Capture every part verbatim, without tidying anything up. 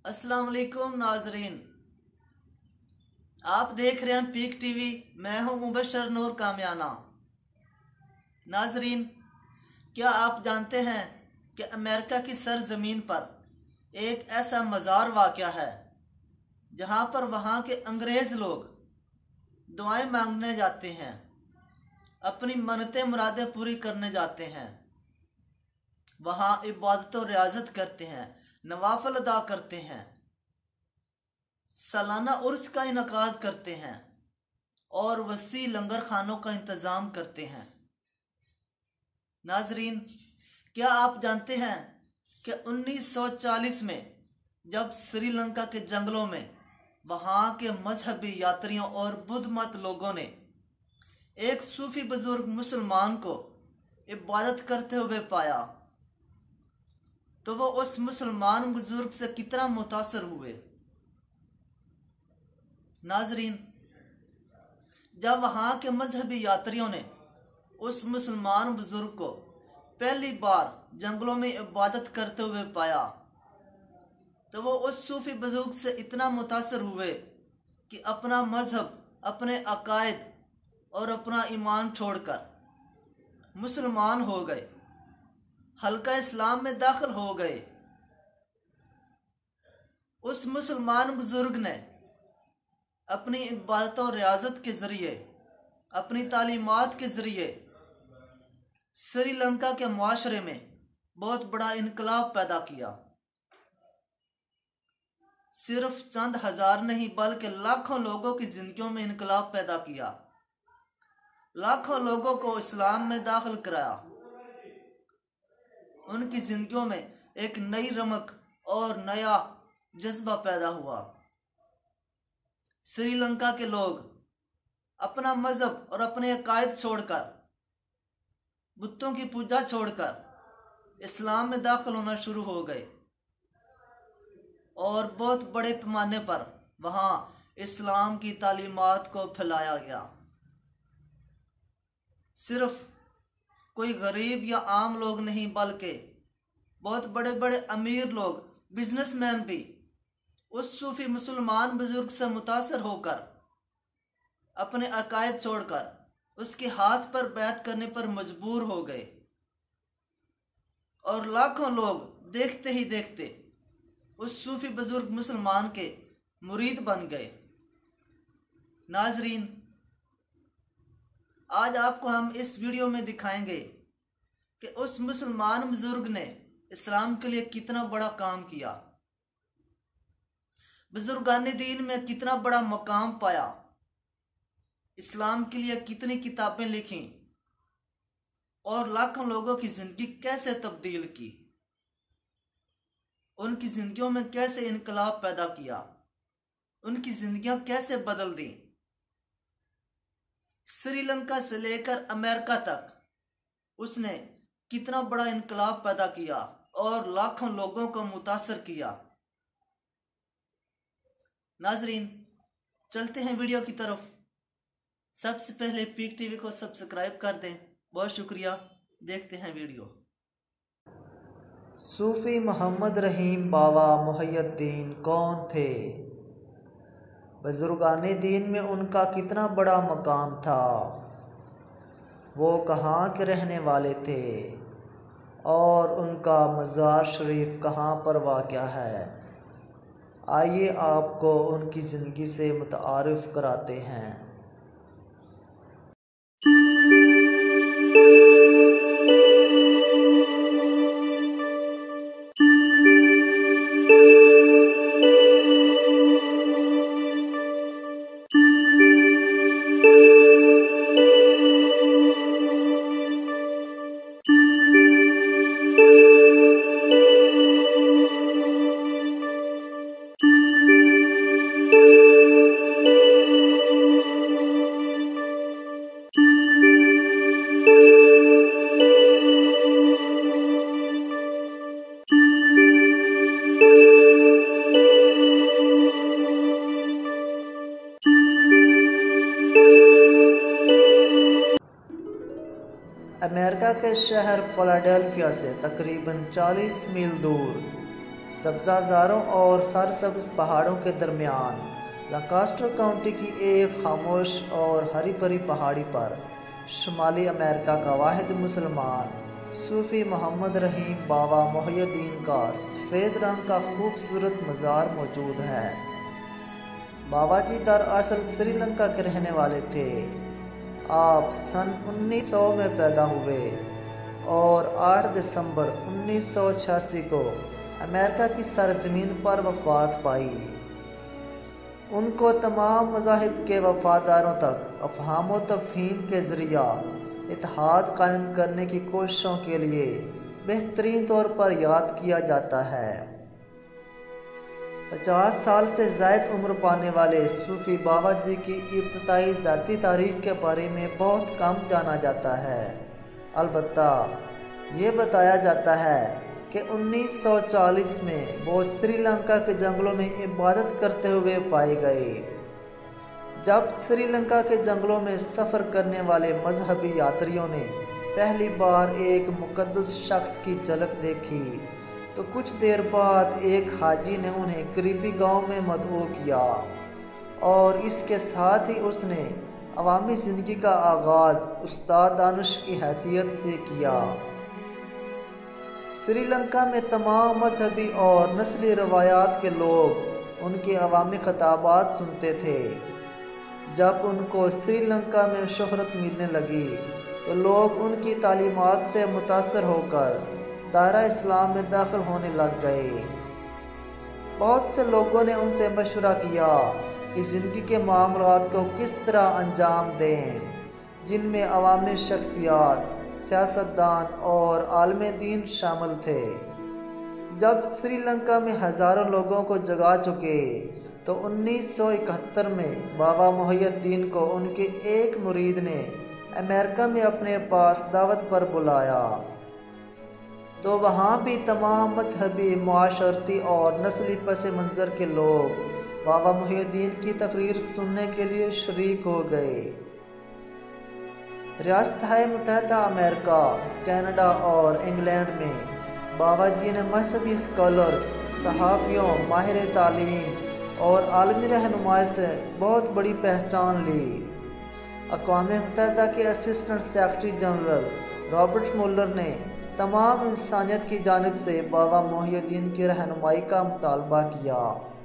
अस्सलाम वालेकुम नाजरीन, आप देख रहे हैं पीक टीवी। मैं हूं मुबशर नूर कामयाना। नाजरीन, क्या आप जानते हैं कि अमेरिका की सरजमीन पर एक ऐसा मज़ार वाक़या है जहां पर वहां के अंग्रेज़ लोग दुआएं मांगने जाते हैं, अपनी मन्नतें मुरादें पूरी करने जाते हैं, वहां इबादत और रियाजत करते हैं, नवाफिल अदा करते हैं, सालाना उर्स का इनकाद करते हैं और वसी लंगर खानों का इंतज़ाम करते हैं। नाजरीन, क्या आप जानते हैं कि उन्नीस सौ चालीस में जब श्रीलंका के जंगलों में वहां के मजहबी यात्रियों और बुद्ध मत लोगों ने एक सूफी बुजुर्ग मुसलमान को इबादत करते हुए पाया तो वो उस मुसलमान बुजुर्ग से कितना मुतासर हुए। नाजरीन, जब वहां के मजहबी यात्रियों ने उस मुसलमान बुजुर्ग को पहली बार जंगलों में इबादत करते हुए पाया तो वो उस सूफी बुजुर्ग से इतना मुतासर हुए कि अपना मजहब, अपने अकायद और अपना ईमान छोड़कर मुसलमान हो गए, हल्का इस्लाम में दाखिल हो गए। उस मुसलमान बुजुर्ग ने अपनी इबादत और रियाजत के ज़रिए, अपनी तालीमात के ज़रिए श्रीलंका के मुआशरे में बहुत बड़ा इनकलाब पैदा किया। सिर्फ चंद हजार नहीं बल्कि लाखों लोगों की जिंदगियों में इनकलाब पैदा किया, लाखों लोगों को इस्लाम में दाखिल कराया, उनकी जिंदगियों में एक नई रमक और नया जज्बा पैदा हुआ। श्रीलंका के लोग अपना मजहब और अपने अकायद छोड़कर, बुतों की पूजा छोड़कर इस्लाम में दाखिल होना शुरू हो गए और बहुत बड़े पैमाने पर वहां इस्लाम की तालीमात को फैलाया गया। सिर्फ कोई गरीब या आम लोग नहीं बल्कि बहुत बड़े बड़े अमीर लोग, बिजनेसमैन भी उस सूफी मुसलमान बुजुर्ग से मुतासर होकर अपने अकायद छोड़कर उसके हाथ पर बैत करने पर मजबूर हो गए और लाखों लोग देखते ही देखते उस सूफी बुजुर्ग मुसलमान के मुरीद बन गए। नाजरीन, आज आपको हम इस वीडियो में दिखाएंगे कि उस मुसलमान बुजुर्ग ने इस्लाम के लिए कितना बड़ा काम किया, बुजुर्गान दीन में कितना बड़ा मकाम पाया, इस्लाम के लिए कितनी किताबें लिखी और लाखों लोगों की जिंदगी कैसे तब्दील की, उनकी जिंदगियों में कैसे इनकलाब पैदा किया, उनकी जिंदगियां कैसे बदल दी। श्रीलंका से लेकर अमेरिका तक उसने कितना बड़ा इनकलाब पैदा किया और लाखों लोगों को मुतासर किया। नाजरीन, चलते हैं वीडियो की तरफ। सबसे पहले पीक टीवी को सब्सक्राइब कर दें। बहुत शुक्रिया। देखते हैं वीडियो। सूफी मोहम्मद रहीम बावा मुहय्यद्दीन कौन थे? बुजुर्गाने दीन में उनका कितना बड़ा मकाम था? वो कहाँ के रहने वाले थे और उनका मज़ार शरीफ कहाँ पर वाक़या है? आइए आपको उनकी ज़िंदगी से मुतारिफ़ कराते हैं। अमेरिका के शहर फिलाडेल्फिया से तकरीबन चालीस मील दूर सब्जाजारों और सरसब्ज पहाड़ों के दरमियान लंकास्टर काउंटी की एक खामोश और हरी भरी पहाड़ी पर शुमाली अमेरिका का वाहिद मुसलमान सूफ़ी मोहम्मद रहीम बाबा मोहिउद्दीन का सफ़ेद रंग का खूबसूरत मज़ार मौजूद है। बाबा जी दरअसल श्रीलंका के रहने वाले थे। आप सन उन्नीस सौ में पैदा हुए और आठ दिसंबर उन्नीस सौ छियासी को अमेरिका की सरजमीन पर वफ़ात पाई। उनको तमाम मज़ाहिब के वफ़ादारों तक अफ़हाम व तफ़हीम के ज़रिया इत्तेहाद कायम करने की कोशिशों के लिए बेहतरीन तौर पर याद किया जाता है। पचास साल से ज़ायद उम्र पाने वाले सूफ़ी बाबा जी की इब्तदाई ज़ाती तारीख़ के बारे में बहुत कम जाना जाता है। अलबत्ता ये बताया जाता है कि उन्नीस सौ चालीस में वो श्रीलंका के जंगलों में इबादत करते हुए पाए गए। जब श्रीलंका के जंगलों में सफ़र करने वाले मजहबी यात्रियों ने पहली बार एक मुक़द्दस शख्स की झलक देखी तो कुछ देर बाद एक हाजी ने उन्हें करीबी गांव में मदऊ किया और इसके साथ ही उसने अवामी ज़िंदगी का आगाज़ उस्ताद दानिश की हैसियत से किया। श्रीलंका में तमाम मजहबी और नस्ली रवायात के लोग उनके अवामी खिताबात सुनते थे। जब उनको श्रीलंका में शोहरत मिलने लगी तो लोग उनकी तालीमात से मुतासर होकर दायरा इस्लाम में दाखिल होने लग गए। बहुत से लोगों ने उनसे मशवरा किया कि ज़िंदगी के मामलात को किस तरह अंजाम दें, जिनमें अवामी शख्सियात, सियासतदान और आलम दीन शामिल थे। जब श्रीलंका में हज़ारों लोगों को जगा चुके तो उन्नीस सौ इकहत्तर में बाबा मोहिउद्दीन को उनके एक मुरीद ने अमेरिका में अपने पास दावत पर बुलाया तो वहाँ भी तमाम मजहबी, माशरती और नस्ली पस मंज़र के लोग बाबा मोहिउद्दीन की तकरीर सुनने के लिए शरीक हो गए। रियासत मुत्तहिदा अमेरिका, कनाडा और इंग्लैंड में बाबा जी ने मजहबी स्कॉलर्स, सहाफ़ियों, माहिर तालीम और आलमी रहनुमाई से बहुत बड़ी पहचान ली। अक़वाम मुत्तहिदा के assistant secretary general Robert Muller ने तमाम इंसानियत की जानिब से बाबा मोहिउद्दीन की रहनुमाई का मुतालबा किया।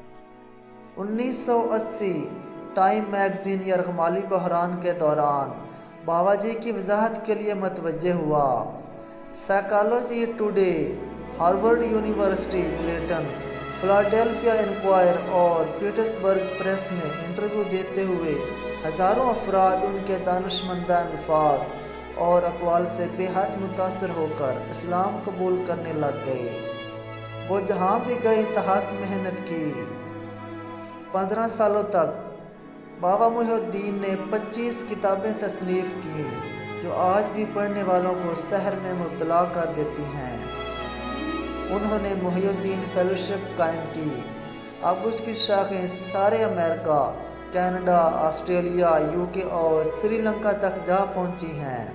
उन्नीस सौ अस्सी टाइम मैगज़ीन यरगमाली बहरान के दौरान बाबा जी की वजाहत के लिए मतवज्जे हुआ। Psychology today, Harvard University bulletin, Philadelphia Inquirer और पीटर्सबर्ग प्रेस में इंटरव्यू देते हुए हज़ारों अफराद उनके दानिशमंदान अल्फाज और अक़वाल से बेहद मुतासर होकर इस्लाम कबूल करने लग गए। वो जहाँ भी गए तहक़ मेहनत की। पंद्रह सालों तक बाबा मोहिउद्दीन ने पच्चीस किताबें तसनीफ़ की जो आज भी पढ़ने वालों को सहर में मुब्तला कर देती हैं। उन्होंने मोहिउद्दीन फेलोशिप कायम की। अब उसकी शाखें सारे अमेरिका, कनाडा, ऑस्ट्रेलिया, यूके और श्रीलंका तक जा पहुंची हैं।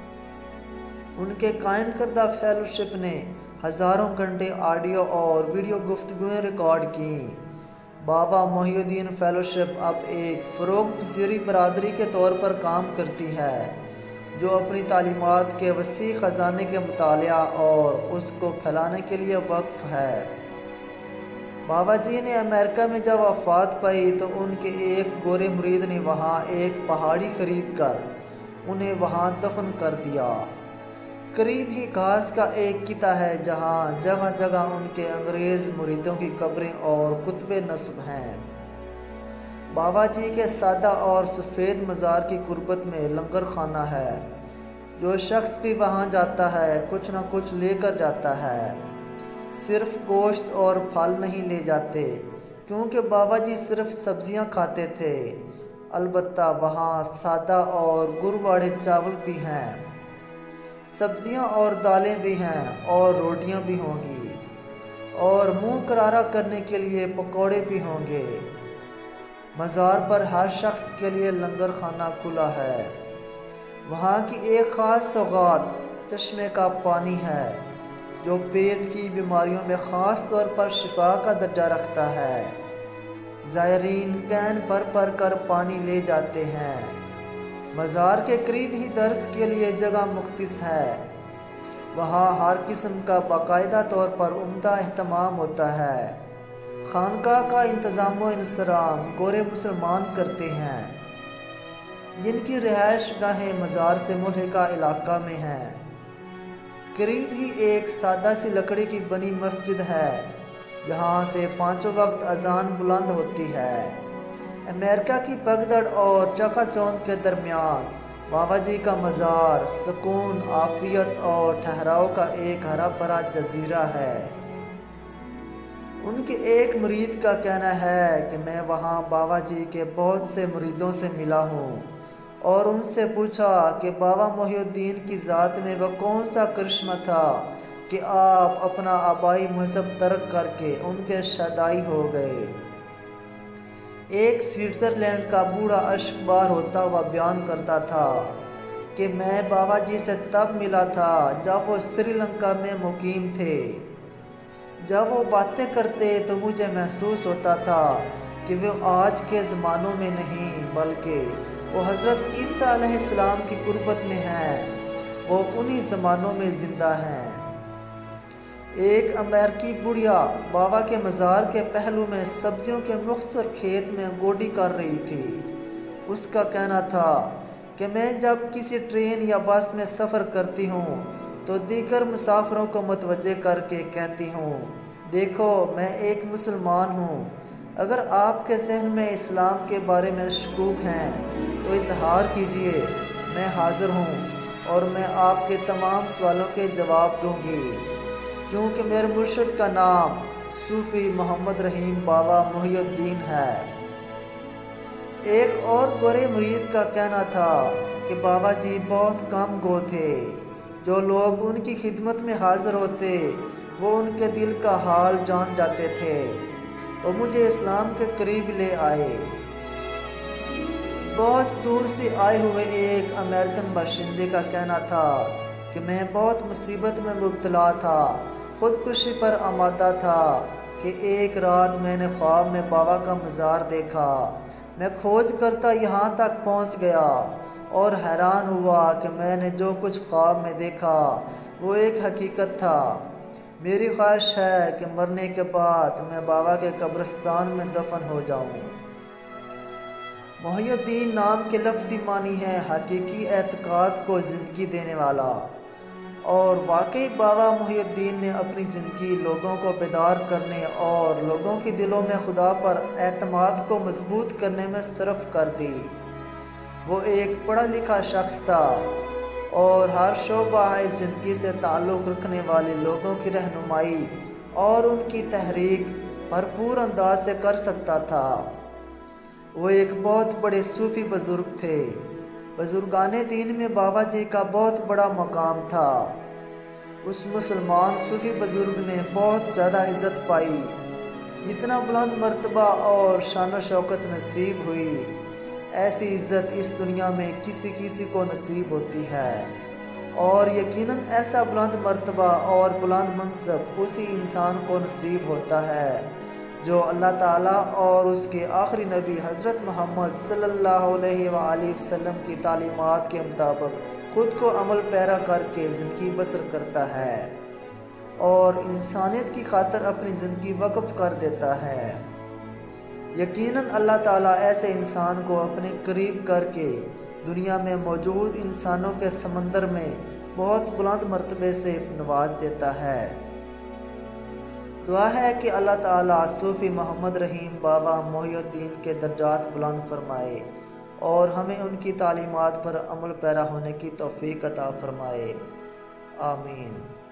उनके कायम करदा फेलोशिप ने हज़ारों घंटे ऑडियो और वीडियो गुफ्तगुएं रिकॉर्ड की। बाबा मोहिउद्दीन फेलोशिप अब एक फ़रोग़ पज़ीर बरादरी के तौर पर काम करती है जो अपनी तालीमात के वसी ख़जाने के मुतालिया और उसको फैलाने के लिए वक्फ़ है। बाबा जी ने अमेरिका में जब वफ़ात पाई तो उनके एक गोरे मुरीद ने वहाँ एक पहाड़ी ख़रीद कर उन्हें वहाँ दफन कर दिया। करीब ही घास का एक किता है जहाँ जगह जगह उनके अंग्रेज़ मुरीदों की कब्रें और कुतुबे नस्ब हैं। बाबा जी के सादा और सफ़ेद मज़ार की कुर्बत में लंगर खाना है। जो शख्स भी वहाँ जाता है कुछ न कुछ लेकर जाता है। सिर्फ गोश्त और फल नहीं ले जाते क्योंकि बाबा जी सिर्फ सब्ज़ियाँ खाते थे। अलबत्ता वहाँ सादा और गुड़ वाले चावल भी हैं, सब्ज़ियाँ और दालें भी हैं और रोटियाँ भी होंगी और मुँह करारा करने के लिए पकौड़े भी होंगे। मज़ार पर हर शख्स के लिए लंगर खाना खुला है। वहाँ की एक ख़ास सौगात चश्मे का पानी है। जो पेट की बीमारियों में ख़ास तौर पर शिफा का दर्जा रखता है। ज़ायरीन कैन भर भर कर पानी ले जाते हैं। मज़ार के करीब ही दर्स के लिए जगह मुख्तस है। वहाँ हर किस्म का बाकायदा तौर पर उम्दा एहतमाम होता है। खानका का इंतज़ाम व इंसराम गोरे मुसलमान करते हैं। जिनकी रिहाइश गाहें मज़ार से मुल्हिका इलाका में हैं। करीब ही एक सादा सी लकड़ी की बनी मस्जिद है जहाँ से पाँचों वक्त अजान बुलंद होती है। अमेरिका की पगदड़ और चकाचौंध के दरमियान बाबा जी का मज़ार सुकून, आफियत और ठहराव का एक हरा भरा जजीरा है। उनके एक मुरीद का कहना है कि मैं वहाँ बाबा जी के बहुत से मुरीदों से मिला हूँ और उनसे पूछा कि बाबा मोहिउद्दीन की ज़ात में वह कौन सा करिश्मा था कि आप अपना आबाई मज़हब तर्क करके उनके शदाई हो गए। एक स्विट्ज़रलैंड का बूढ़ा अश्कबार होता हुआ बयान करता था कि मैं बाबा जी से तब मिला था जब वो श्रीलंका में मुकीम थे। जब वो बातें करते तो मुझे महसूस होता था कि वे आज के ज़मानों में नहीं बल्कि वो हज़रत ईसा अलैहिस्सलाम की कुर्बत में हैं। वो उन्हीं ज़मानों में ज़िंदा हैं। एक अमेरिकी बुढ़िया बाबा के मज़ार के पहलू में सब्जियों के मुख्तसर खेत में गोडी कर रही थी। उसका कहना था कि मैं जब किसी ट्रेन या बस में सफ़र करती हूँ तो दीगर मुसाफिरों को मुतवज्जे करके कहती हूँ, देखो मैं एक मुसलमान हूँ। अगर आपके जहन में इस्लाम के बारे में शकूक हैं तो इजहार कीजिए, मैं हाज़िर हूँ और मैं आपके तमाम सवालों के जवाब दूँगी, क्योंकि मेरे मुर्शिद का नाम सूफ़ी मोहम्मद रहीम बाबा मोहिउद्दीन है। एक और गोरे मुरीद का कहना था कि बाबा जी बहुत कम गो थे। जो लोग उनकी खिदमत में हाज़िर होते वो उनके दिल का हाल जान जाते थे। वो मुझे इस्लाम के करीब ले आए। बहुत दूर से आए हुए एक अमेरिकन बाशिंदे का कहना था कि मैं बहुत मुसीबत में मुब्तला था, ख़ुदकुशी पर आमादा था कि एक रात मैंने ख्वाब में बाबा का मज़ार देखा। मैं खोज करता यहाँ तक पहुँच गया और हैरान हुआ कि मैंने जो कुछ ख्वाब में देखा वो एक हकीकत था। मेरी ख्वाहिश है कि मरने के बाद मैं बाबा के कब्रिस्तान में दफन हो जाऊं। मोहिउद्दीन नाम के लफ्ज़ी मानी है हकीकी एतकाद को ज़िंदगी देने वाला, और वाकई बाबा मोहिउद्दीन ने अपनी ज़िंदगी लोगों को बेदार करने और लोगों के दिलों में खुदा पर एतमाद को मजबूत करने में सर्फ कर दी। वो एक पढ़ा लिखा शख्स था और हर शोबा ज़िंदगी से ताल्लुक़ रखने वाले लोगों की रहनुमाई और उनकी तहरीक भरपूर अंदाज से कर सकता था। वो एक बहुत बड़े सूफ़ी बुज़ुर्ग थे। बुज़ुर्गाने दीन में बाबा जी का बहुत बड़ा मकाम था। उस मुसलमान सूफ़ी बुज़ुर्ग ने बहुत ज़्यादा इज़्ज़त पाई। जितना बुलंद मर्तबा और शान शौकत नसीब हुई, ऐसी इज़्ज़त इस दुनिया में किसी किसी को नसीब होती है, और यकीनन ऐसा बुलंद मर्तबा और बुलंद मनसब उसी इंसान को नसीब होता है जो अल्लाह ताला और उसके आखिरी नबी हज़रत मोहम्मद सल्लल्लाहु अलैहि वसल्लम की तालीमात के मुताबिक ख़ुद को अमल पैरा करके ज़िंदगी बसर करता है और इंसानियत की खातिर अपनी ज़िंदगी वक्फ़ कर देता है। यकीनन अल्लाह ताला ऐसे इंसान को अपने करीब करके दुनिया में मौजूद इंसानों के समंदर में बहुत बुलंद मर्तबे से नवाज देता है। दुआ है कि अल्लाह ताला सूफ़ी मोहम्मद रहीम बाबा मोहिउद्दीन के दर्जात बुलंद फरमाए और हमें उनकी तालीमात पर अमल पैरा होने की तौफ़ीक़ अता फरमाए। आमीन।